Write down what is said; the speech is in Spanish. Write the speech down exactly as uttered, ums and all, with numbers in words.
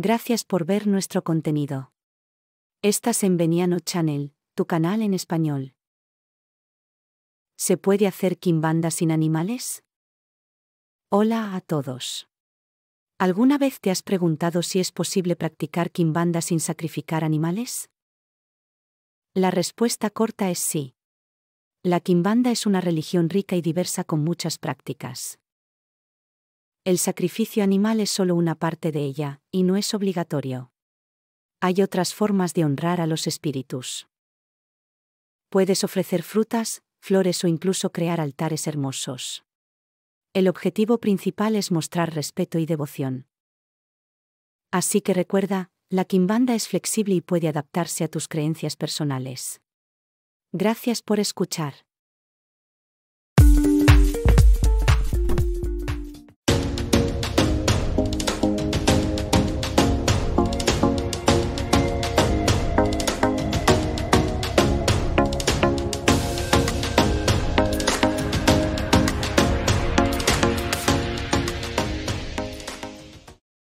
Gracias por ver nuestro contenido. Estás en Veniano Channel, tu canal en español. ¿Se puede hacer quimbanda sin animales? Hola a todos. ¿Alguna vez te has preguntado si es posible practicar quimbanda sin sacrificar animales? La respuesta corta es sí. La quimbanda es una religión rica y diversa con muchas prácticas. El sacrificio animal es solo una parte de ella, y no es obligatorio. Hay otras formas de honrar a los espíritus. Puedes ofrecer frutas, flores o incluso crear altares hermosos. El objetivo principal es mostrar respeto y devoción. Así que recuerda, la quimbanda es flexible y puede adaptarse a tus creencias personales. Gracias por escuchar.